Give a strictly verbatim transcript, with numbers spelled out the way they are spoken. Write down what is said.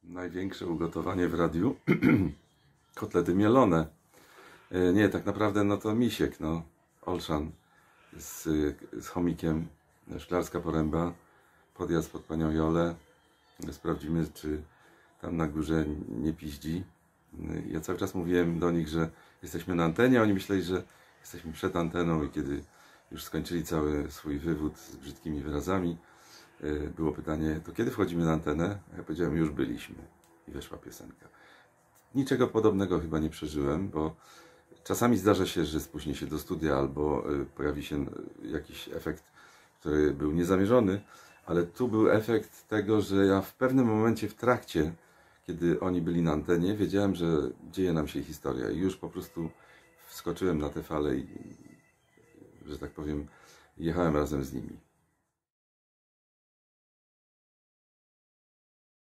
Największe ugotowanie w radiu. Kotlety mielone. Nie, tak naprawdę no to misiek, no. Olszan z, z chomikiem, Szklarska Poręba, podjazd pod panią Jolę. Sprawdzimy, czy tam na górze nie piździ. Ja cały czas mówiłem do nich, że jesteśmy na antenie, a oni myśleli, że jesteśmy przed anteną i kiedy już skończyli cały swój wywód z brzydkimi wyrazami, było pytanie, to kiedy wchodzimy na antenę? Ja powiedziałem, już byliśmy. I weszła piosenka. Niczego podobnego chyba nie przeżyłem, bo czasami zdarza się, że spóźnię się do studia albo pojawi się jakiś efekt, który był niezamierzony, ale tu był efekt tego, że ja w pewnym momencie w trakcie, kiedy oni byli na antenie, wiedziałem, że dzieje nam się historia i już po prostu wskoczyłem na tę falę i, że tak powiem, jechałem razem z nimi.